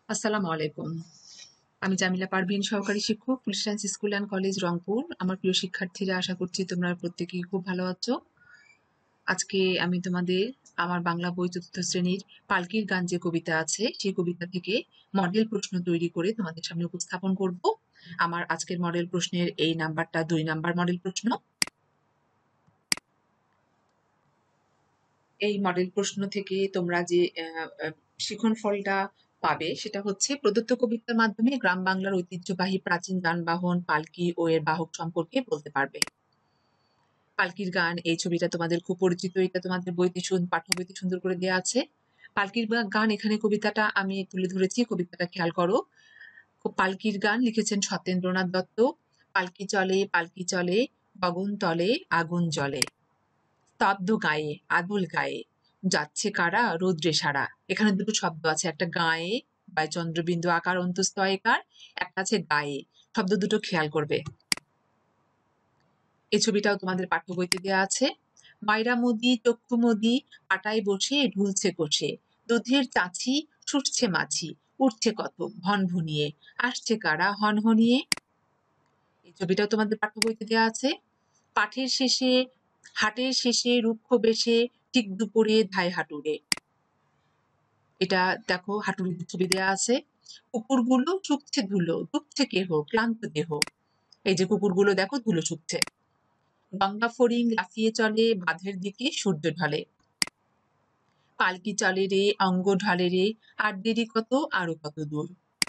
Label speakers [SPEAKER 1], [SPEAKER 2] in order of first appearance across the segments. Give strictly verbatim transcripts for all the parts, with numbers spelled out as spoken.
[SPEAKER 1] আসসালামু আলাইকুম। আমি জামিলা পারভীন, সহকারী শিক্ষক, police lines school and college, Rangpur. আমার প্রিয় শিক্ষার্থীরা, আশা করছি তোমরা প্রত্যেকেই খুব ভালো আছো। আজকে আমি তোমাদের আমার বাংলা বই চতুর্থ শ্রেণীর পালকির গান যে কবিতা আছে, সেই কবিতা থেকে মডেল প্রশ্ন তৈরি করে তোমাদের সামনে উপস্থাপন করব। আমার আজকের মডেল প্রশ্নের এই নাম্বারটা দুই নাম্বার মডেল প্রশ্ন। এই মডেল প্রশ্ন থেকে তোমরা যে আহ, আহ, শিখন ফলটা পাবে সেটা হচ্ছে প্রদত্ত কবিতার মাধ্যমে গ্রাম বাংলার ঐতিহ্যবাহী প্রাচীন যানবাহন পালকি ও এর বাহক সম্পর্কে বলতে পারবে। পালকির গান এই ছবিটা তোমাদের খুব পরিচিত, এটা তোমাদের বইতে সুন- পাঠ্য বইতে সুন্দর করে দেওয়া আছে। পালকির গা- গান এখানে কবিতাটা আমি তুলে ধরেছি, কবিতাটা খেয়াল করো। পালকির গান লিখেছেন সত্যেন্দ্রনাথ দত্ত। পালকি চলে পালকি চলে, গগন তলে আগুন জ্বলে, স্তব্ধ গায়ে আদুল গায়ে, যাচ্ছে কারা রৌদ্রে সারা। এখানে দুটো শব্দ আছে, একটা গায়ে বা চন্দ্রবিন্দু আকার অন্তস্তয়কার, একটা আছে গায়ে। শব্দ দুটো খেয়াল করবে। এই ছবিটাও তোমাদের পাঠ্য বইতে দেওয়া আছে। মায়রা মুদি চক্ষু মুদি, পাটায় বসে ঢুলছে কষে, দুধের চাচি ছুটছে মাছি, উঠছে কত ভন ভুনিয়ে, আসছে কারা হনহনিয়ে। এই ছবিটাও তোমাদের পাঠ্য বইতে দেওয়া আছে। পাঠের শেষে হাটের শেষে রুক্ষ বেশে, ঠিক দুপুরে ধায় হাঁটুরে। এটা দেখো, হাঁটুর ছবি দেওয়া আছে। কুকুরগুলো শুকছে ধুলো, ডুবছে কেহ ক্লান্ত দেহ। এই যে কুকুরগুলো দেখো ধুলো শুকছে। গঙ্গা ফড়িং লাফিয়ে চলে বাঁধের দিকে সূর্য ঢলে, পালকি চলে রে অঙ্গ ঢলে রে, আর দেরি কত আরো কত দূর।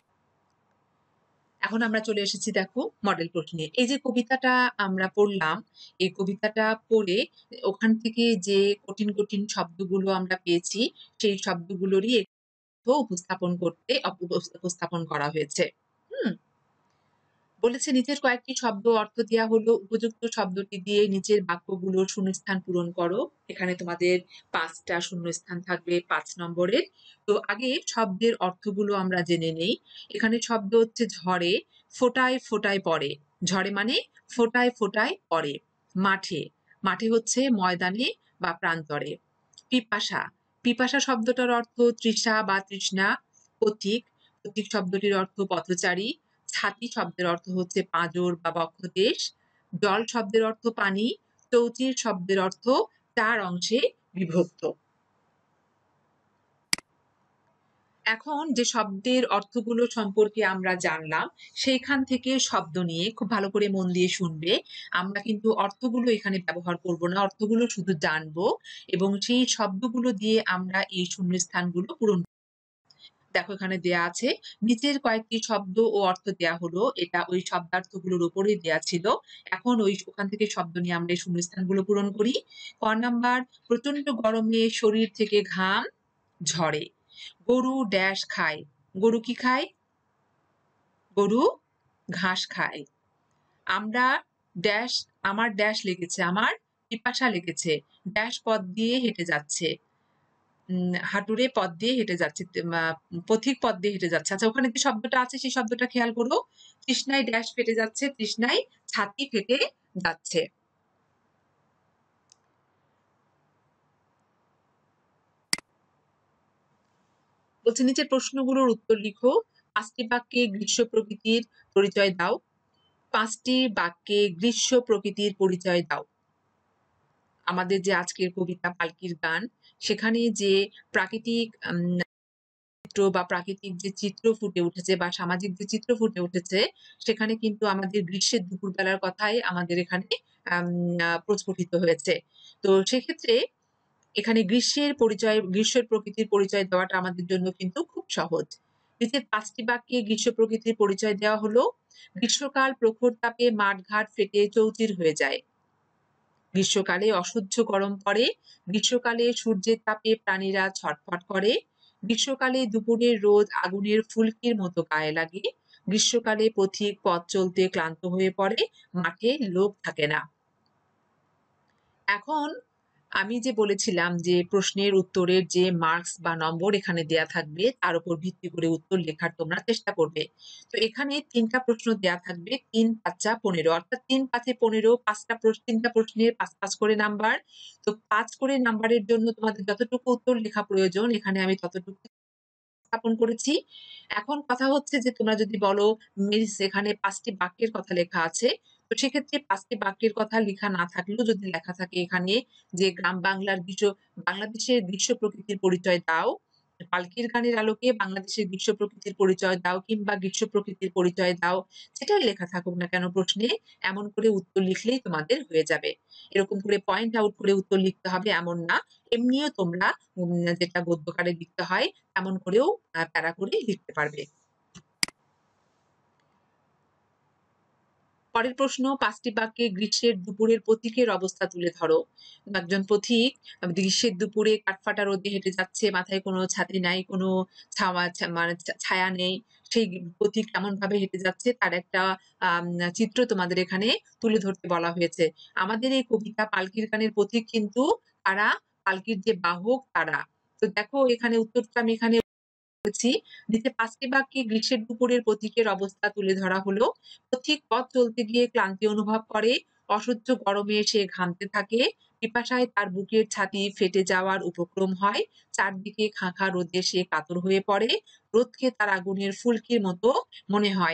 [SPEAKER 1] এখন আমরা চলে এসেছি দেখো মডেল প্রশ্নে। এই যে কবিতাটা আমরা পড়লাম, এই কবিতাটা পড়ে ওখান থেকে যে কঠিন কঠিন শব্দগুলো আমরা পেয়েছি, সেই শব্দগুলোরই একটু উপস্থাপন করতে অপ- উপস্থাপন করা হয়েছে। হুম, বলেছে নিচের কয়েকটি শব্দ অর্থ দেওয়া হলো, উপযুক্ত শব্দটি দিয়ে নিচের বাক্যগুলোর শূন্যস্থান পূরণ করো। এখানে তোমাদের পাঁচটা শূন্যস্থান থাকবে, পাঁচ নম্বরের। তো আগে শব্দের অর্থগুলো আমরা জেনে নেই। এখানে শব্দ হচ্ছে ঝড়ে, ফোটায় ফোটায় পড়ে। ঝড়ে মানে ফোটায় ফোটায় পড়ে। মাঠে, মাঠে হচ্ছে ময়দানে বা প্রান্তরে। পিপাসা, পিপাসা শব্দটার অর্থ তৃষা বা তৃষ্ণা। পথিক, পথিক শব্দটির অর্থ পথচারী। ছাতি শব্দের অর্থ হচ্ছে পাঁজর বা বক্ষদেশ। জল শব্দের অর্থ পানি। চৌচির শব্দের অর্থ চার অংশে বিভক্ত। এখন যে শব্দের অর্থগুলো সম্পর্কে আমরা জানলাম, সেইখান থেকে শব্দ নিয়ে খুব ভালো করে মন দিয়ে শুনবে। আমরা কিন্তু অর্থগুলো এখানে ব্যবহার করব না, অর্থগুলো শুধু জানবো এবং সেই শব্দগুলো দিয়ে আমরা এই শূন্যস্থানগুলো পূরণ। দেখো এখানে দেয়া আছে, নিচের কয়েকটি শব্দ ও অর্থ দেয়া হলো, এটা ওই শব্দার্থগুলোর উপরেই দেয়া ছিল। এখন ওই ওখান থেকে শব্দ নিয়ে আমরা এই শূন্যস্থানগুলো পূরণ করি। ক নাম্বার, প্রচন্ড গরমে শরীর থেকে ঘাম ঝরে। গরু ড্যাশ খায়, গরু কি খায়? গরু ঘাস খায়। আমরা ড্যাশ, আমার ড্যাশ লেগেছে, আমার পিপাসা লেগেছে, ড্যাশ পথ দিয়ে হেঁটে যাচ্ছে। উম হাঁটুরে পথ দিয়ে হেঁটে যাচ্ছে, মা পথিক পথ দিয়ে হেঁটে যাচ্ছে। আচ্ছা, ওখানে যে শব্দটা আছে সেই শব্দটা খেয়াল করো। তৃষ্ণায় ড্যাশ ফেটে যাচ্ছে, তৃষ্ণায় ছাতি ফেটে যাচ্ছে। বলছে নিচের প্রশ্নগুলোর উত্তর লিখো। পাঁচটি বাক্যে গ্রীষ্ম প্রকৃতির পরিচয় দাও। পাঁচটি বাক্যে গ্রীষ্ম প্রকৃতির পরিচয় দাও। আমাদের যে আজকের কবিতা পালকির গান, সেখানে যে প্রাকৃতিক উম চিত্র বা প্রাকৃতিক যে চিত্র ফুটে উঠেছে বা সামাজিক যে চিত্র ফুটে উঠেছে, সেখানে কিন্তু আমাদের গ্রীষ্মের দুপুরবেলার কথাই আমাদের এখানে আম আ প্রস্ফুটিত হয়েছে। তো সেক্ষেত্রে এখানে গ্রীষ্মের পরিচয়, গ্রীষ্মের প্রকৃতির পরিচয় দেওয়াটা আমাদের জন্য কিন্তু খুব সহজ। নিচের পাঁচটি বাক্যে গ্রীষ্ম প্রকৃতির পরিচয় দেওয়া হলো। গ্রীষ্মকাল প্রখর তাপে মাঠ-ঘাট ফেটে চৌচির হয়ে যায়। গ্রীষ্মকালে অসহ্য গরম পড়ে। গ্রীষ্মকালে সূর্যের তাপে প্রাণীরা ছটফট করে। গ্রীষ্মকালে দুপুরের রোদ আগুনের ফুলকির মতো গায়ে লাগে। গ্রীষ্মকালে পথিক পথ চলতে ক্লান্ত হয়ে পড়ে, মাঠে লোক থাকে না। এখন আমি যে বলেছিলাম যে প্রশ্নের উত্তরের যে মার্কস বা নম্বর এখানে দেয়া থাকবে, তার উপর ভিত্তি করে উত্তর লেখার তোমরা চেষ্টা করবে। তো এখানে তিনটা প্রশ্ন দেয়া থাকবে, তিন পাঁচা পনেরো, অর্থাৎ তিন পাঁচে পনেরো, পাঁচটা প্রশ্ন, তিনটা প্রশ্নের পাঁচ পাঁচ করে নাম্বার। তো পাঁচ করে নাম্বারের জন্য তোমাদের যতটুকু উত্তর লেখা প্রয়োজন, এখানে আমি ততটুকু উপস্থাপন করেছি। এখন কথা হচ্ছে যে তোমরা যদি বলো মিস এখানে পাঁচ টি বাক্যের কথা লেখা আছে। তো সেক্ষেত্রে পাঁচ টি বাক্যের কথা লেখা না থাকলেও যদি লেখা থাকে এখানে যে গ্রাম বাংলার গ্রীষ্ম বাংলাদেশের গ্রীষ্ম প্রকৃতির পরিচয় দাও। পালকির গানের আলোকে বাংলাদেশের গ্রীষ্ম প্রকৃতির পরিচয় দাও কিংবা গ্রীষ্ম প্রকৃতির পরিচয় দাও। যেটাই লেখা থাকুক না কেন প্রশ্নে এমন করে উত্তর লিখলেই তোমাদের হয়ে যাবে। এরকম করে পয়েন্ট আউট করে উত্তর লিখতে হবে এমন না। এমনিও তোমরা উম যেটা গদ্যকারে লিখতে হয় তেমন করেও আ প্যারা করে লিখতে পারবে। পরের প্রশ্ন পাঁচ টি বাক্যে গ্রীষ্মের দুপুরের পথিকের অবস্থা তুলে ধরো। একজন পথিক গ্রীষ্মের দুপুরে কাঠফাটা রোদে হেঁটে যাচ্ছে, মাথায় কোনো ছাতি নাই, কোনো ছাওয়া ছা মানে ছা ছায়া নেই। সেই পথিক কেমনভাবে হেঁটে যাচ্ছে তার একটা আম চিত্র তোমাদের এখানে তুলে ধরতে বলা হয়েছে। আমাদের এই কবিতা পালকির গানের পথিক কিন্তু কারা? পালকির যে বাহক তারা। তো দেখো এখানে উত্তরটা আমি এখানে করেছি। নিচে পাঁচ টি বাক্যে গ্রীষ্মের দুপুরের পথিকের অবস্থা তুলে ধরা হলো। পথিক পথ চলতে গিয়ে ক্লান্তি অনুভব করে, অসহ্য গরমে সে ঘামতে থাকে, পিপাসায় তার বুকের ছাতি ফেটে যাওয়ার উপক্রম হয়, চারদিকে খাঁ, খাঁ রোদে সে কাতর হয়ে পড়ে, রোদকে তার আগুনের ফুলকির মতো মনে হয়।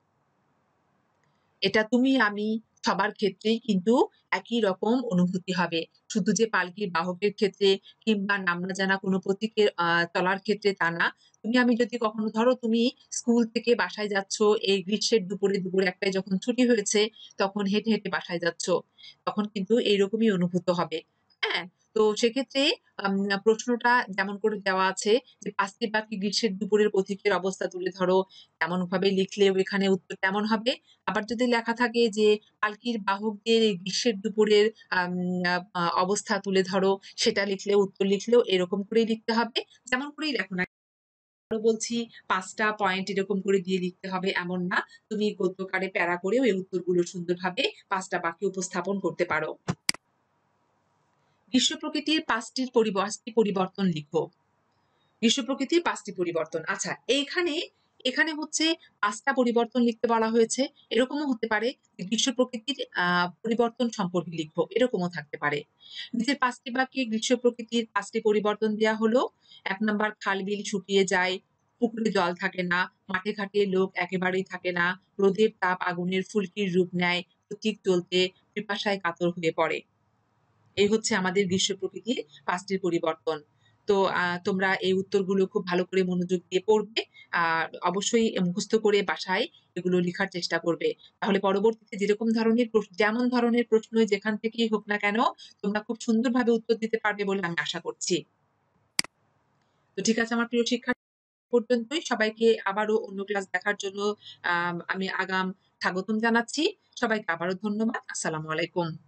[SPEAKER 1] এটা তুমি আমি সবার ক্ষেত্রেই কিন্তু একই রকম অনুভূতি হবে। শুধু যে পালকির বাহকের ক্ষেত্রে কিংবা নাম না জানা কোনো প্রতীকের আ চলার ক্ষেত্রে তা না। তুমি আমি যদি কখনো ধরো তুমি স্কুল থেকে বাসায় যাচ্ছ এই গ্রীষ্মের দুপুরে, দুপুর একটায় যখন ছুটি হয়েছে তখন হেঁটে, হেঁটে বাসায় যাচ্ছ। তখন কিন্তু এইরকমই অনুভূত হবে। হ্যাঁ? তো সেক্ষেত্রে আম প্রশ্নটা যেমন করে দেওয়া আছে যে পাঁচ টি বাক্যে গ্রীষ্মের দুপুরের পথিকের অবস্থা তুলে ধরো। তেমনভাবে লিখলেও এখানে উত্তর তেমন হবে। আবার যদি লেখা থাকে যে পালকির বাহকদের এই গ্রীষ্মের দুপুরের আম আ অবস্থা তুলে ধরো, সেটা লিখলেও উত্তর লিখলেও এরকম করেই লিখতে হবে। যেমন করেই লেখো না আবারও বলছি পাঁচ টা পয়েন্ট এরকম করে দিয়ে লিখতে হবে এমন না। তুমি গদ্যকারে প্যারা করেও এই উত্তরগুলো সুন্দরভাবে পাঁচ টা বাক্যে উপস্থাপন করতে পারো। গ্রীষ্ম প্রকৃতির পাঁচ টির পরি পাঁচ টি পরিবর্তন লিখো। গ্রীষ্ম প্রকৃতির পাঁচ টি পরিবর্তন। আচ্ছা এইখানে, এখানে হচ্ছে পাঁচ টা পরিবর্তন লিখতে বলা হয়েছে। এরকমও হতে পারে যে গ্রীষ্ম প্রকৃতির আ পরিবর্তন সম্পর্কে লিখবো, এরকমও থাকতে পারে। নিচের পাঁচ টি বাক্যে গ্রীষ্ম প্রকৃতির পাঁচ টি পরিবর্তন দেয়া হলো। এক নাম্বার খাল-বিল শুকিয়ে যায়, পুকুরে জল থাকে না, মাঠে-ঘাটে লোক একেবারেই থাকে না, রোদের তাপ আগুনের ফুলকির রূপ নেয়, পথিক চলতে পিপাসায় কাতর হয়ে পড়ে। এই হচ্ছে আমাদের গ্রীষ্ম প্রকৃতির পাঁচ টির পরিবর্তন। তো আ তোমরা এই উত্তরগুলো খুব ভালো করে মনোযোগ দিয়ে পড়বে। আর অবশ্যই এ মুখস্থ করে বাসায় এগুলো লিখার চেষ্টা করবে। তাহলে পরবর্তীতে যেরকম ধরনের প্রশ যেমন ধরনের প্রশ্নই যেখান থেকেই হোক না কেন, তোমরা খুব সুন্দরভাবে উত্তর দিতে পারবে বলে আমি আশা করছি। তো ঠিক আছে আমার প্রিয় শিক্ষার্থী পর্যন্তই। সবাইকে আবারও অন্য ক্লাস দেখার জন্য আ আমি আগাম স্বাগতম জানাচ্ছি। সবাইকে আবারও ধন্যবাদ। আসসালামু আলাইকুম।